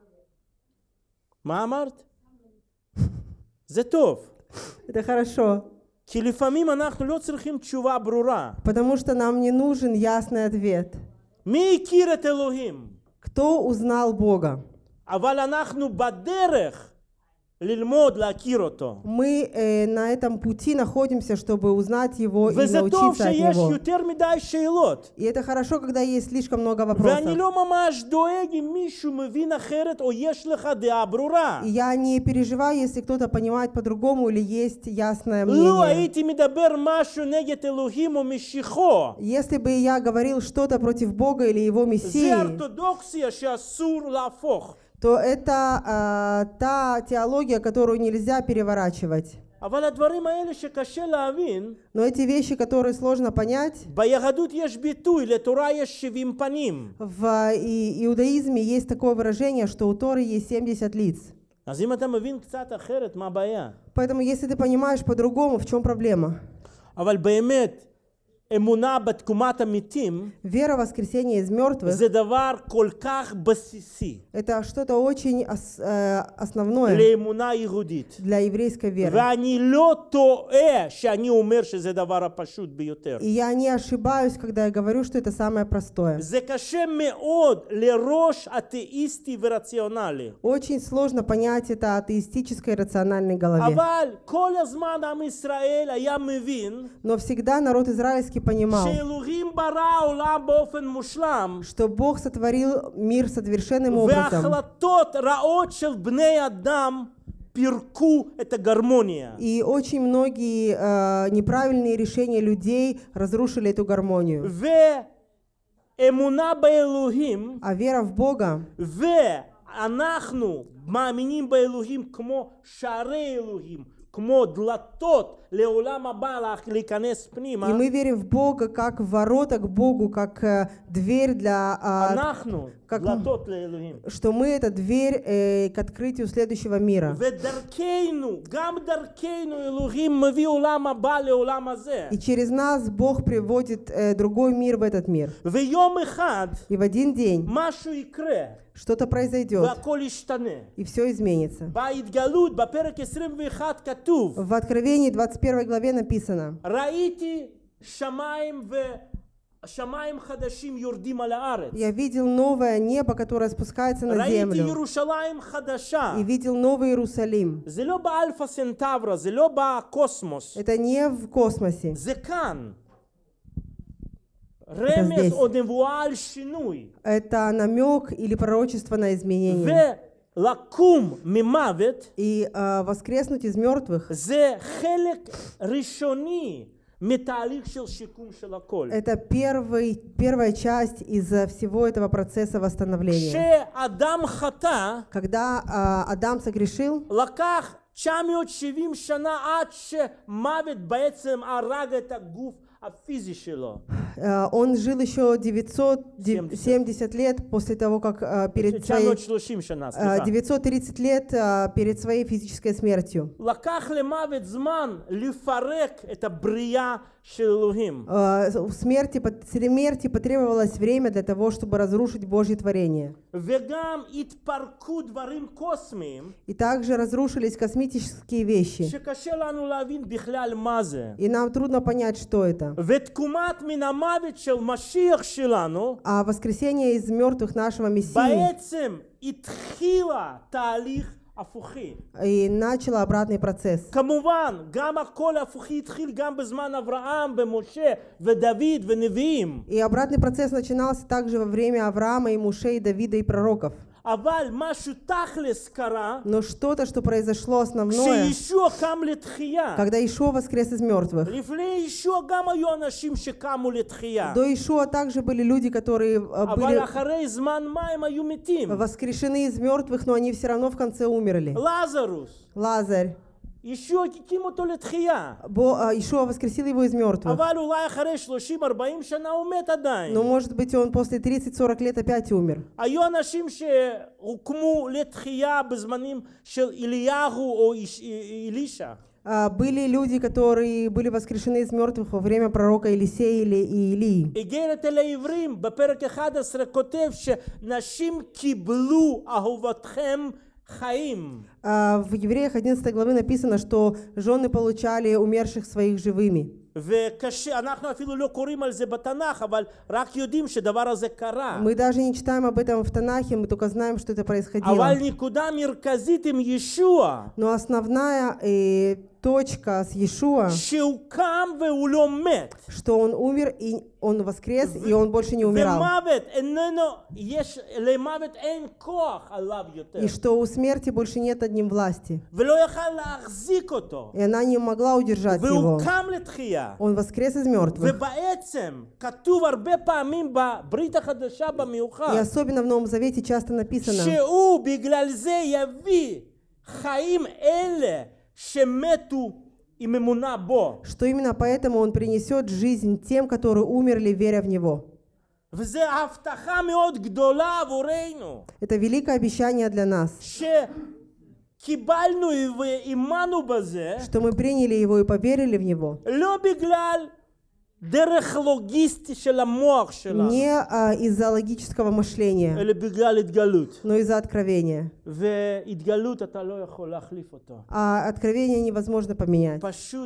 מה אמרת? זה טוב. Это хорошо. כי לפעמים אנחנו לא צריכים תשובה ברורה. Потому что нам не нужен ясный ответ. מי הכיר את אלוהים? Кто узнал Бога? אבל אנחנו бадерех лильмод лакир ото. Мы э, на этом пути находимся, чтобы узнать Его и научиться от Него. И это хорошо, когда есть слишком много вопросов. И я не переживаю, если кто-то понимает по-другому или есть ясное мнение. Если бы я говорил что-то против Бога или Его Мессии, то это э, та теология, которую нельзя переворачивать. Но эти вещи, которые сложно понять, в иудаизме есть такое выражение, что у Торы есть семьдесят лиц. Поэтому, если ты понимаешь по-другому, в чем проблема? Вера в воскресение из мертвых – это что-то очень ос, э, основное для еврейской веры. И я не ошибаюсь, когда я говорю, что это самое простое. Очень сложно понять это атеистической рациональной голове. Но всегда народ израильский понимал, что Бог сотворил мир совершенным образом. И очень многие э, неправильные решения людей разрушили эту гармонию. А вера в Бога и мы верим в Бога как ворота к Богу, как э, дверь для... Э, как, что мы это дверь э, к открытию следующего мира. И через нас Бог приводит э, другой мир в этот мир. И в один день что-то произойдет, и все изменится. В Откровении двадцать первой главе написано: Я видел новое небо, которое спускается на землю. И видел новый Иерусалим. Это не в космосе. Это здесь. Это намек или пророчество на изменение. И э, воскреснуть из мертвых. Это первый, первая часть из всего этого процесса восстановления. Когда э, Адам согрешил, он жил еще девятьсот семьдесят лет после того, как uh, перед своей, uh, девятьсот тридцать лет uh, перед своей физической смертью. Uh, в смерти, смерти потребовалось время для того, чтобы разрушить Божье творение. И также разрушились космические вещи. И нам трудно понять, что это. А воскресение из мертвых нашего Мессии и начало обратный процесс. И обратный процесс начинался также во время Авраама, и Моше, и Давида, и пророков. Но что-то, что произошло основное, когда Иешуа воскрес из мертвых. До Иешуа также были люди, которые были воскрешены из мертвых, но они все равно в конце умерли. Лазарь. Иешуа воскресил его из мертвых. Но, может быть, он после тридцать-сорок лет опять умер. Были люди, которые были воскрешены из мертвых во время пророка Елисея или Илии. В Евреях одиннадцатой главы написано, что жены получали умерших своих живыми. Мы даже не читаем об этом в Танахе, мы только знаем, что это происходило. Но основная э, точка с Иешуа, что он умер, и он воскрес, и он больше не умирал. И что у смерти больше нет над ним власти. И она не могла удержать его. Он воскрес из мертвых. И особенно в Новом Завете часто написано, что именно поэтому он принесет жизнь тем, которые умерли, веря в Него. Это великое обещание для нас, что мы приняли Его и поверили в Него. Не а, из-за логического мышления, но из-за откровения. А откровение невозможно поменять.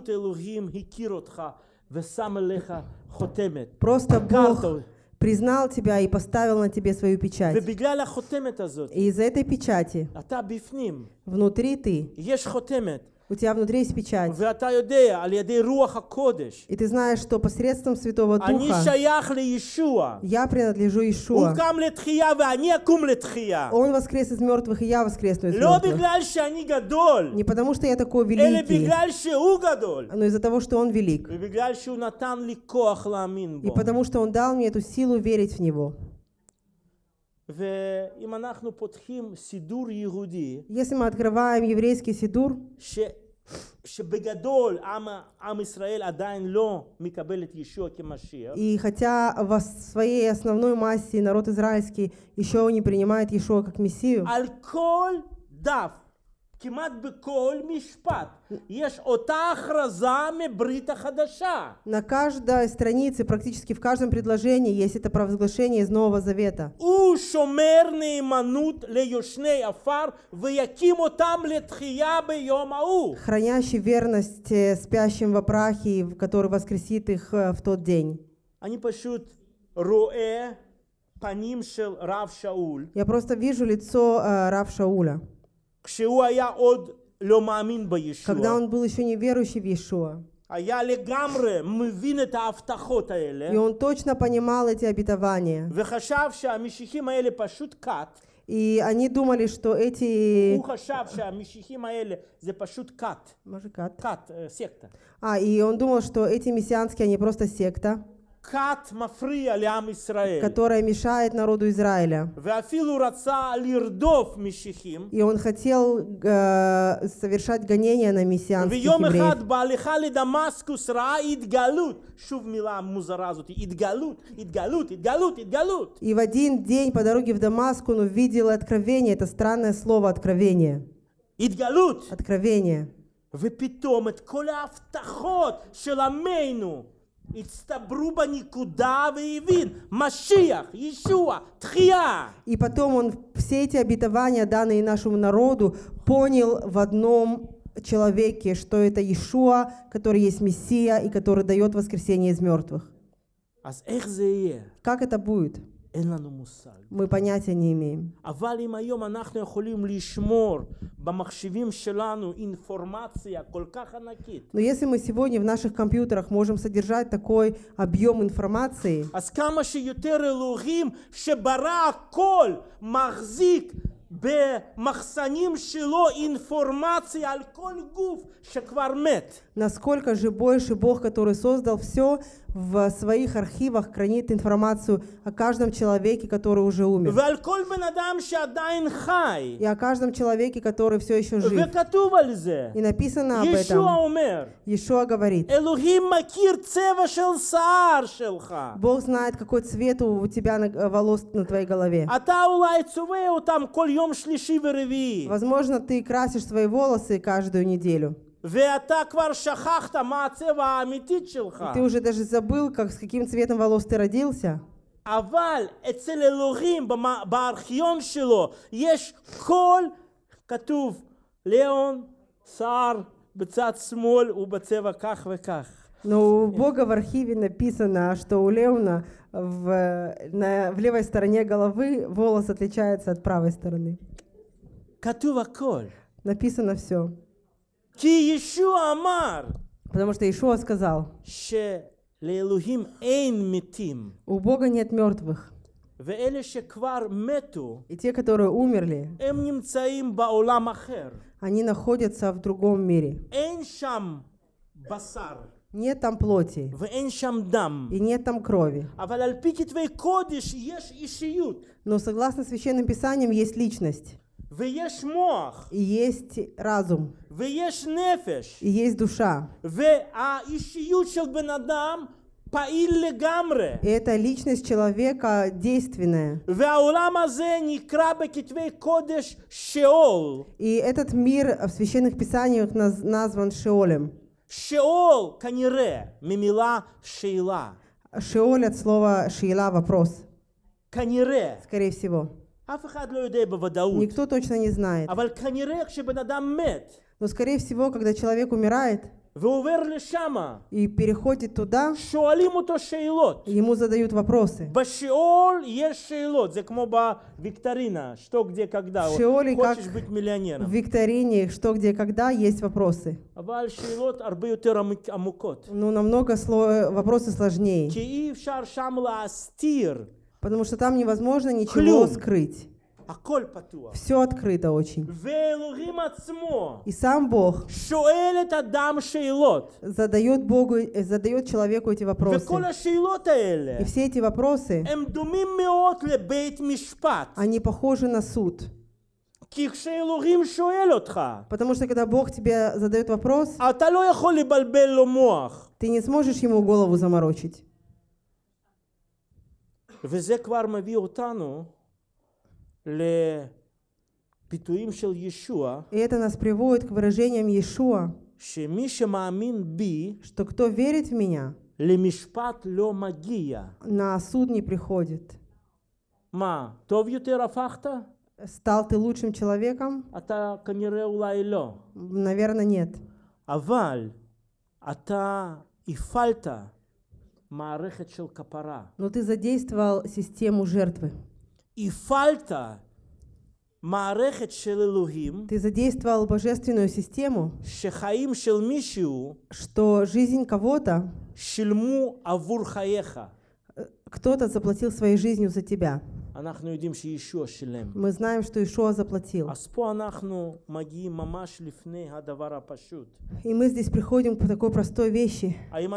Просто Бог признал тебя и поставил на тебе свою печать. И из-за этой печати внутри ты, у тебя внутри есть печать. И ты знаешь, что посредством Святого Духа я принадлежу Иешуа. Он воскрес из мертвых, и я воскресну из мертвых. Не потому, что я такой великий, но из-за того, что Он велик. И потому, что Он дал мне эту силу верить в Него. Если мы открываем еврейский сидур, и хотя в своей основной массе народ израильский еще не принимает Иешуа как Мессию, на каждой странице, практически в каждом предложении есть это провозглашение из Нового Завета. Хранящий верность спящим во прахе, который воскресит их в тот день. רואה פנים של רב שאול. Я просто вижу лицо uh, Рав Шауля. כשהוא היה עוד לא מאמין בישוע. Когда он был еще не верующий в Иешуа. היה לגמרי מבין את ההבטחות האלה. И он точно понимал эти обетования. וחשב שהמשיחים האלה פשוט כת. И они думали, что эти... הוא חשב שהמשיחים האלה זה פשוט כת. מה זה כת? כת, סקטה. А, и он думал, что эти мессианские, они просто секта, כת מפריע לעם ישראל. которая мешает народу Израиля. ואפילו רצה לרדוף משיחים. И он хотел э, совершать гонения на мессианских ויום евреев. אחד בהליכה לדמאסקוס ראה התגלות. שוב מילה מוזרה הזאת. התגלות, התגלות, התגלות, התגלות. И в один день по дороге в Дамаск он увидел откровение. Это странное слово откровение. התגלות. Откровение. ופתאום את כל ההבטחות של עמנו הצטברו בנקודה והבין, משיח, ישוע, תחייה. И потом он все эти обетования, данные нашему народу, понял в одном человеке, что это Иешуа, который есть Мессия и который дает воскресение из мертвых. אז איך זה יהיה? Как это будет? אין לנו מושג. Мы понятия не имеем. אבל אם היום אנחנו יכולים לשמור במחשבים שלנו אינפורמציה כל כך ענקית. Но если мы сегодня в наших компьютерах можем содержать такой объем информации, אז כמה שיותר אלוהים שברא הכל מחזיק במחסנים שלו אינפורמציה על כל גוף שכבר מת. насколько же больше Бог, который создал все, в своих архивах хранит информацию о каждом человеке, который уже умер. ועל כל בן אדם שעדיין חי. И о каждом человеке, который все еще жив. וכתוב על זה. И написано об ישוע этом. אומר. Иешуа говорит. אלוהים מכיר צבע של שיער שלך. Бог знает, какой цвет у тебя на, волос на твоей голове. אתה אולי צובע אותם כל יום שלישי ורביעי. Возможно, ты красишь свои волосы каждую неделю. ואתה כבר שכחת מה הצבע האמיתית שלך. Ты уже даже забыл, как, с каким цветом волос ты родился. אבל אצל אלוהים בארכיון שלו יש כל כתוב ליאון שיער בצד שמאל ובצבע כך וכך. Но у Бога в архиве написано, что у Леона в, на, в левой стороне головы волос отличается от правой стороны. כתוב הכל. Написано все. כי ישוע אמר. Потому что Иешуа сказал, שלאלוהים אין מתים. у Бога нет мертвых. ואלה שכבר מתו, И те, которые умерли, הם נמצאים בעולם אחר. они находятся в другом мире. אין שם בשר. Нет там плоти. ואין שם דם. И нет там крови. אבל על פי כתבי קודש יש אישיות. Но согласно Священным Писаниям есть личность. ויש מוח. И есть разум. ויש נפש. И есть душа. והאישיות של בן אדם פעיל לגמרי. И эта личность человека действенная. והעולם הזה נקרא בכתבי קודש שאול. И этот мир в Священных Писаниях наз- назван Шеолем. שאול כנראה ממילה שאלה. Шеоль от слова шиила вопрос. כנראה. Скорее всего. אף אחד לא יודע בוודאות. Никто точно не знает. אבל כנראה כשבן אדם מת. Но скорее всего, когда человек умирает ועובר לשם. и переходит туда, שואלים אותו שאלות. ему задают вопросы. בשאול יש שאלות, זה כמו בוויקטרינה, что, где, когда. В Шеоле, как хочешь быть миллионером. в викторине «Что, где, когда» есть вопросы. אבל שאלות הרבה יותר עמוקות. Но намного сло... вопросы сложнее. כי אי אפשר שם להסתיר. Потому что там невозможно ничего Клюм. скрыть. הכל פתוח. Все открыто очень. ואלוהים עצמו И сам Бог שואל את אדם שאלות. задает Богу, э, задает человеку эти вопросы. וכל השאלות האלה И все эти вопросы, הם דומים מאוד לבית משפט. они похожи на суд. כי כשאלוהים שואל אותך, Потому что когда Бог тебе задает вопрос, אתה לא יכול לבלבל לו מוח. ты не сможешь ему голову заморочить. וזה כבר מביא אותנו לביטויים של ישוע, И это нас приводит к выражениям Иешуа, שמי שמאמין בי, что кто верит в меня, למשפט לא מגיע. на суд не приходит. מה, טוב יותר הפכת? Стал ты лучшим человеком? אתה כנראה אולי לא. Наверное, нет. אבל אתה הפעלת Но ты задействовал систему жертвы. Ты задействовал божественную систему, что жизнь кого-то, кто-то заплатил своей жизнью за тебя. Мы знаем, что Иешуа заплатил. И мы здесь приходим к такой простой вещи.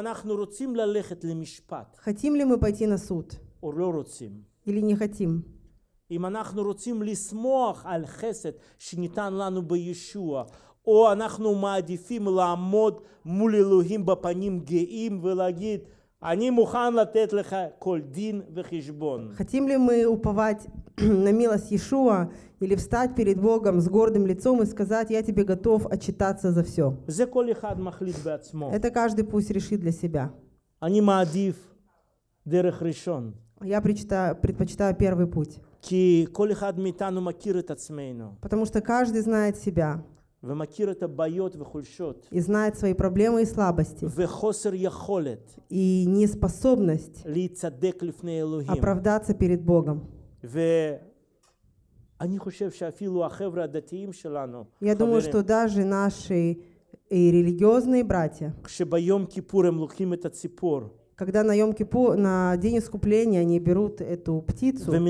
Хотим ли мы пойти на суд? Или не хотим? אם אנחנו רוצים לסמוך על חסד שניתן לנו בישוע, או אנחנו מעדיפים לעמוד מול אלוהים בפנים גאים ולהגיד, אני מוכן לתת לך כל דין וחשבון. Хотим ли мы уповать на милость Иешуа или встать перед Богом с гордым лицом и сказать, я тебе готов отчитаться за все? זה כל אחד מחליט בעצמו. Это каждый пусть решит для себя. אני מעדיף דרך ראשון. Я предпочитаю, предпочитаю первый путь. כי כל אחד מאיתנו מכיר את עצמנו. Потому что каждый знает себя. ומכיר את הבעיות וחולשות. И знает свои проблемы и слабости. וחוסר יכולת. И неспособность להצדק לפני אלוהים. оправдаться перед Богом. ואני חושב שאפילו החבר'ה הדתיים שלנו. Я думаю, что даже наши и религиозные братья, כשביום כיפור הם לוקחים את הציפור. Когда на Йом-Кипур, на день искупления, они берут эту птицу и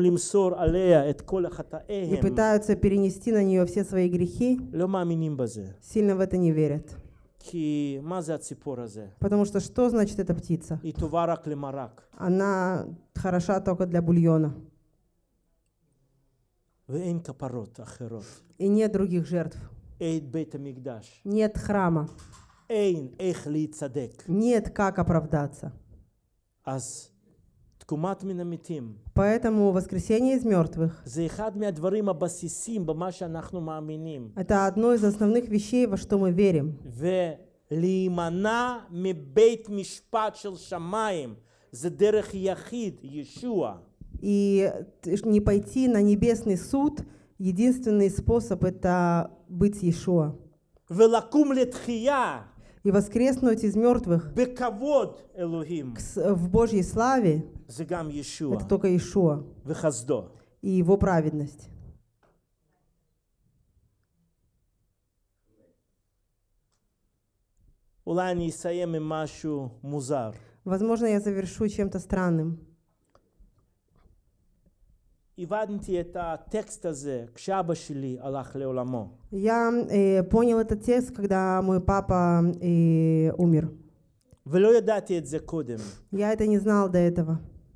пытаются перенести на нее все свои грехи, сильно в это не верят. Потому что что значит эта птица? Она хороша только для бульона. И нет других жертв. Нет храма. Нет как оправдаться. Поэтому воскресение из мертвых — это одно из основных вещей, во что мы верим. И не пойти на небесный суд, единственный способ — это быть с Иешуа. И воскреснуть из мертвых в Божьей славе — это только Иешуа и Его праведность. Возможно, я завершу чем-то странным. Я э, понял этот текст, когда мой папа э, умер. Я это не знал до этого.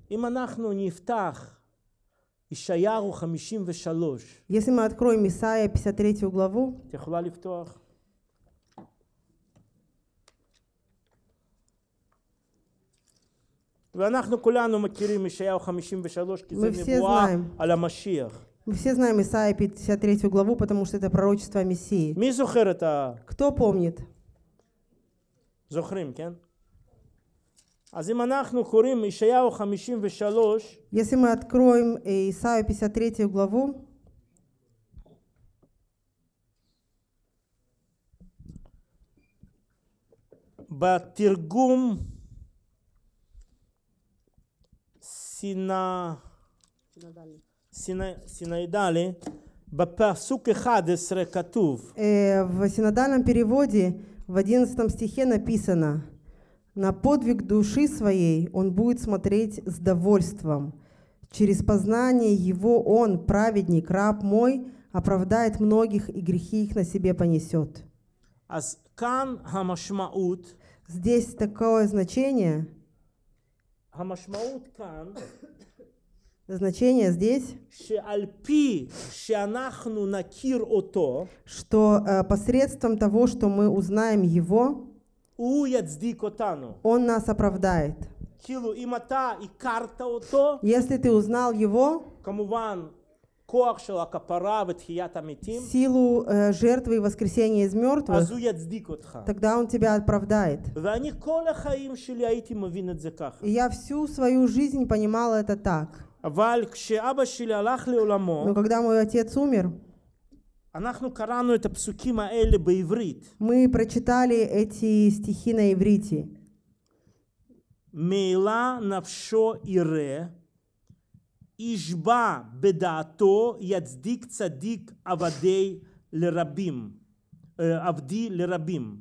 Если мы откроем Исайя пятьдесят третью главу, ואנחנו כולנו מכירים ישעיהו חמישים ושלוש, כי זה Мы все נבואה знаем. על המשיח. Мы все знаем Исайя пятьдесят третью главу, потому что это пророчество о Мессии. מי זוכר את ה... Кто помнит? זוכרים, כן? אז אם אנחנו קוראים ישעיהו חמישים ושלוש, Если мы откроем э, Исайю пятьдесят третью главу, בתרגום סינאידלי, בפסוק אחד עשרה כתוב. В синодальном переводе в одиннадцатом стихе написано: «На подвиг души своей он будет смотреть с довольством. Через познание его он, праведник, раб мой, оправдает многих и грехи их на себе понесет». אז כאן המשמעות, здесь такое значение. המשמעות כאן, значение здесь, שעל פי שאנחנו נכיר אותו, что э, посредством того, что мы узнаем его, הוא יצדיק אותנו. он нас оправдает. כאילו אם אתה הכרת אותו, если ты узнал его, כמובן כוח של הכפרה ותחיית המתים, силу э, жертвы и воскресения из мертвых, אז הוא יצדיק אותך. тогда он тебя оправдает. ואני כל החיים שלי הייתי מבין את זה ככה. И я всю свою жизнь понимала это так. אבל כשאבא שלי הלך לעולמו, но когда мой отец умер, אנחנו קראנו את הפסוקים האלה בעברית. Мы прочитали эти стихи на иврите. מעילה נפשו ירא, ישבע בדעתו, יצדיק צדיק עבדי לרבים, עבדי לרבים,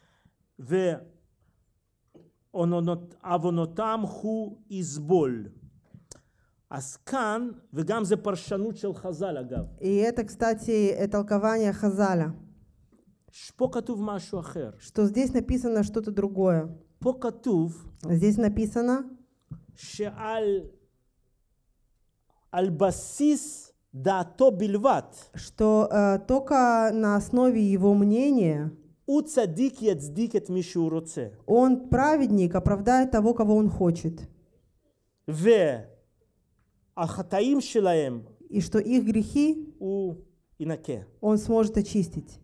ועוונותם הוא יסבול. אז כאן, וגם זה פרשנות של חז"ל אגב. И это, кстати, толкование Хазаля. פה כתוב משהו אחר. Что здесь написано что-то другое. פה כתוב, Здесь написано, שעל על בסיס דעתו בלבד, что uh, только на основе его мнения הוא צדיק יצדיק את מי שהוא רוצה. он праведник оправдает того, кого он хочет. והחטאים שלהם И что их грехи הוא ינקה. он сможет очистить.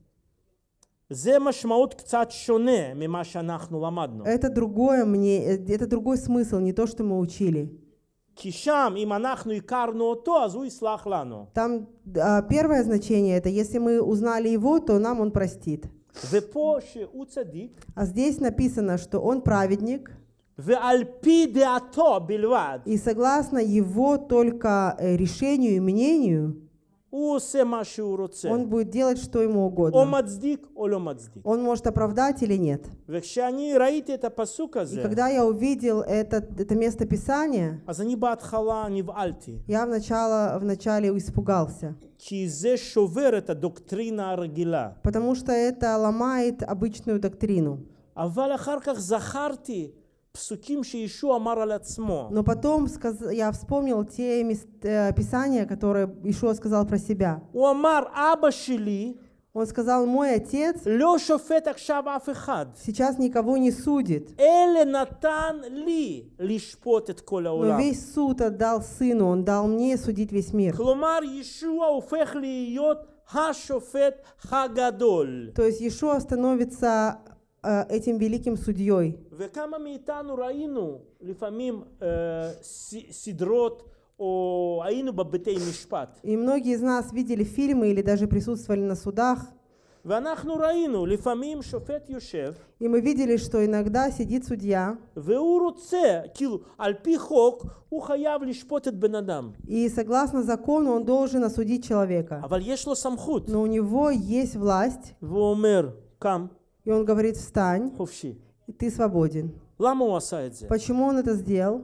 זה משמעות קצת שונה ממה שאנחנו למדנו. Это другое мне, это другой смысл, не то, что мы учили. כי שם, אם אנחנו הכרנו אותו, אז הוא יסלח לנו. Там uh, первое значение это, если мы узнали его, то нам он простит. ופה שהוא צדיק, А здесь написано, что он праведник, ועל פי דעתו בלבד, и согласно его только э, решению и мнению, הוא עושה מה שהוא רוצה. он будет делать, что ему או угодно. מצדיק או לא מצדיק. Он может оправдать или нет. וכשאני ראיתי את הפסוק И הזה, когда я увидел это, это место Писания, אז אני בהתחלה נבהלתי. я вначале, вначале испугался, כי זה שובר את הדוקטרינה הרגילה. потому что это ломает обычную доктрину. אבל אחר כך זכרתי פסוקים שישוע אמר על עצמו. Но потом сказ... я вспомнил те мест... э, Писания, которые Иешуа сказал про себя. הוא אמר, אבא שלי Он сказал, мой отец לא שופט עכשיו אף אחד. сейчас никого не судит, אלא נתן לי לשפוט את כל но העולם. весь суд отдал Сыну, Он дал мне судить весь мир. כלומר, ישוע הופך להיות השופט הגדול. То есть Иешуа становится э, этим великим судьей. וכמה מאיתנו ראינו לפעמים אה, ס- סדרות או היינו בבתי משפט. И многие из нас видели фильмы или даже присутствовали на судах, ואנחנו ראינו לפעמים שופט יושב и мы видели, что иногда сидит судья, והוא רוצה, כאילו על פי חוק הוא חייב לשפוט את בן אדם. и согласно закону он должен осудить человека. אבל יש לו סמכות. Но у него есть власть, והוא אומר, קם, и он говорит, встань, חופשי. и ты свободен. למה הוא עשה את זה? Почему он это сделал?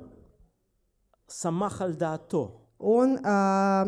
סמך על דעתו. Он а,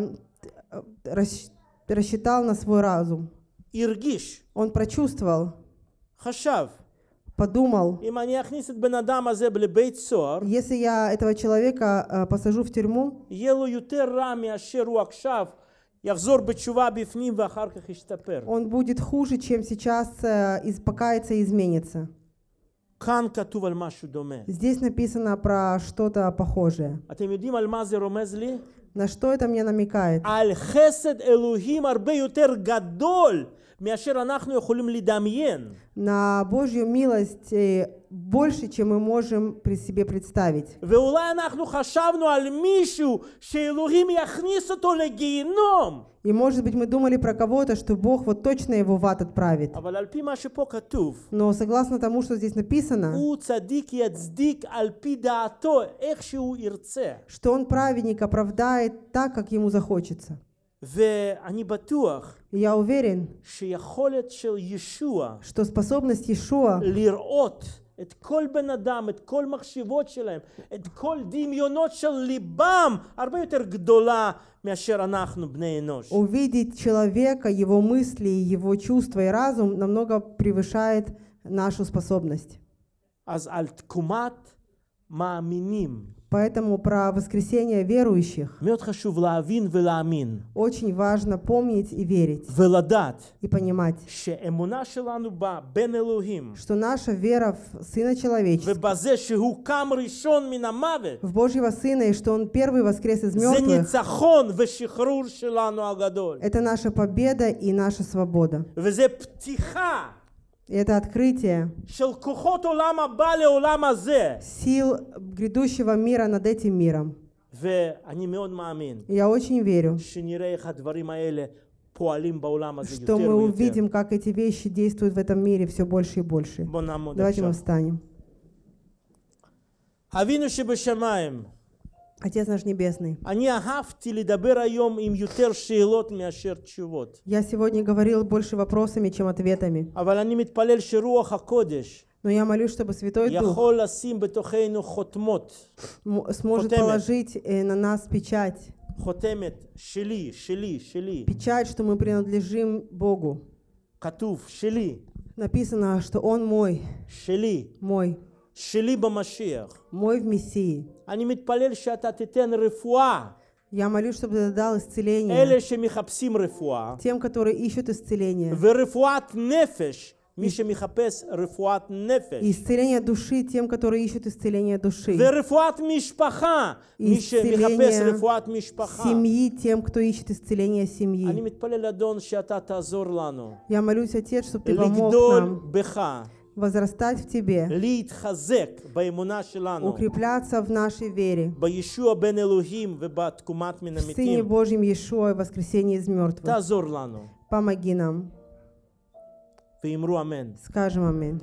рас- рассчитал на свой разум. הרגיש, Он прочувствовал, חשב, подумал, אם אני אכניס את בן אדם הזה לבית סוהר, если я этого человека а, посажу в тюрьму, יהיה לו יותר רע מאשר הוא עכשיו יחזור בתשובה בפנים ואחר כך ישתפר. он будет хуже, чем сейчас а, из- покаяться и изменится. כאן כתוב על משהו דומה. Здесь написано про что-то похожее. אתם יודעים על מה זה רומז לי? На что это мне намекает? על חסד אלוהים הרבה יותר גדול מאשר אנחנו יכולים לדמיין. На Божью милость э, больше, чем мы можем при себе представить. ואולי אנחנו חשבנו על מישהו שאלוהים יכניס אותו לגיהינום. И может быть мы думали про кого-то, что Бог вот точно его в ад отправит. אבל על פי מה שפה כתוב, Но согласно тому, что здесь написано, הוא צדיק יצדיק על פי דעתו, איך שהוא ירצה. что он праведник оправдает так, как ему захочется. ואני בטוח И я уверен, שיכולת של ישוע что spособность Иешуа לראות את כל בן אדם, את כל מחשבות שלהם, את כל דמיונות של ליבם, הרבה יותר גדולה מאשר אנחנו בני אנוש. увидеть человека, его мысли, его чувства и разум намного превышает нашу способность. אז על תקומת מאמינים. Поэтому про воскресение верующих מאוד חשוב להבין ולהאמין. очень важно помнить и верить, ולדעת и понимать, שאמונה שלנו בבן אלוהים, что наша вера в Сына Человеческого, ובזה שהוא קם ראשון מן המוות, в Божьего Сына, и что Он первый воскрес из זה мертвых, ניצחון ושחרור שלנו הגדול. это наша победа и наша свобода. וזה פתיחה И это открытие של כוחות עולם הבא לעולם הזה. сил грядущего мира над этим миром. ואני מאוד מאמין И я очень верю, שנראה איך הדברים האלה פועלים בעולם הזה что יותר мы ויותר. увидим, как эти вещи действуют в этом мире все больше и больше. בוא נעמוד Давайте мы עכשיו. встанем. אבינו שבשמיים, Отец наш Небесный, אני אהבתי לדבר היום עם יותר שאלות מאשר תשובות. я сегодня говорил больше вопросами, чем ответами. אבל אני מתפלל שרוח הקודש Но я молюсь, чтобы Святой Дух יכול לשים בתוכנו חותמות. сможет положить на нас печать. חותמת שלי, שלי, שלי. Печать, что мы принадлежим Богу. כתוב שלי. Написано, что Он мой. שלי. Мой. שלי במשיח. Мой в Мессии. אני מתפלל שאתה תיתן רפואה. Я молюсь, чтобы ты дал исцеление אלה שמחפשים רפואה. тем, которые ищут исцеление. ורפואת נפש. מי שמחפש רפואת נפש. Исцеление души тем, которые ищут исцеление души. ורפואת משפחה. מי שמחפש רפואת משפחה. Семьи тем, кто ищет исцеление семьи. אני מתפלל אדון שאתה תעזור לנו. Я молюсь, Отец, чтобы ты помог לגדול нам בך. возрастать в Тебе, להתחזק באמונה שלנו. укрепляться в нашей вере. בישוע בן אלוהים ובתקומת מן В Сыне המתים. Божьем Иешуа и воскресении из мертвых. תעזור לנו. Помоги нам. ואמרו אמן. Скажем аминь.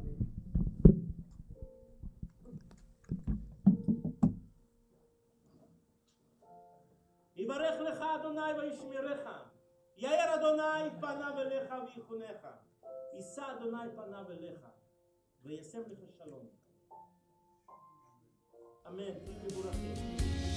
יברך לך אדוני וישמרך. יאר אדוני פניו אליך ויחונך. יישא אדוני פניו אליך וישם לך שלום. אמן. תהיו מבורכים.